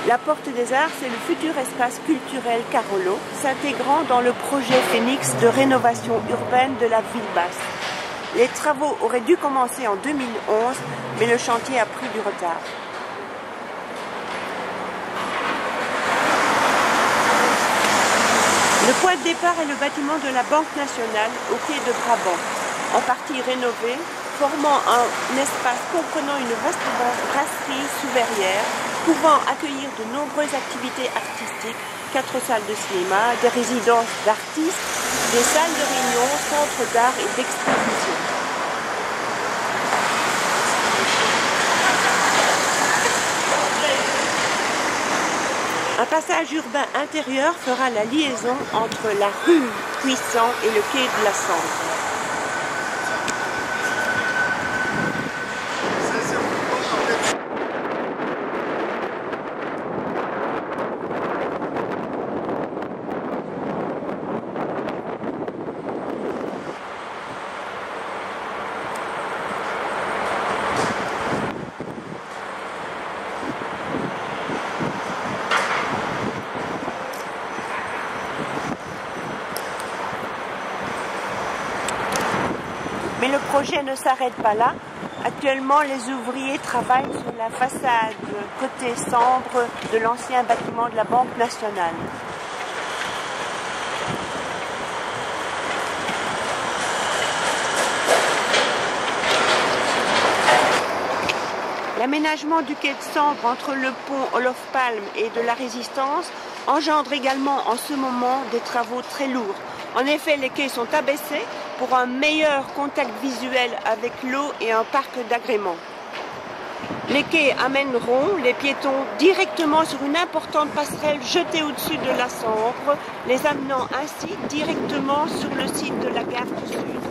La Porte des Arts, c'est le futur espace culturel Carolo, s'intégrant dans le projet Phénix de rénovation urbaine de la ville basse. Les travaux auraient dû commencer en 2011, mais le chantier a pris du retard. Le point de départ est le bâtiment de la Banque nationale au quai de Brabant, en partie rénové, formant un espace comprenant une vaste brasserie sous verrière, pouvant accueillir de nombreuses activités artistiques, 4 salles de cinéma, des résidences d'artistes, des salles de réunion, centres d'art et d'exposition. Un passage urbain intérieur fera la liaison entre la rue Puissant et le quai de la Sambre. Mais le projet ne s'arrête pas là. Actuellement, les ouvriers travaillent sur la façade côté Sambre de l'ancien bâtiment de la Banque nationale. L'aménagement du quai de Sambre entre le pont Olof Palme et de la Résistance engendre également en ce moment des travaux très lourds. En effet, les quais sont abaissés pour un meilleur contact visuel avec l'eau et un parc d'agrément. Les quais amèneront les piétons directement sur une importante passerelle jetée au-dessus de la Sambre, les amenant ainsi directement sur le site de la gare du Sud.